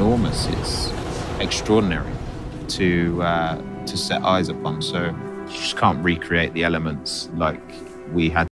enormous. It's extraordinary to set eyes upon. So you just can't recreate the elements like we had